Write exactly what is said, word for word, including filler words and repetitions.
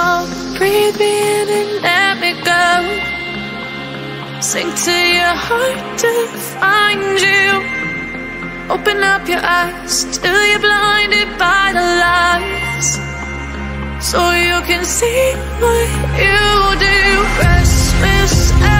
song. Breathe me in and let me go. Sink to your heart to find you. Open up your eyes till you're blinded by the lies, so you can see what you do. Restless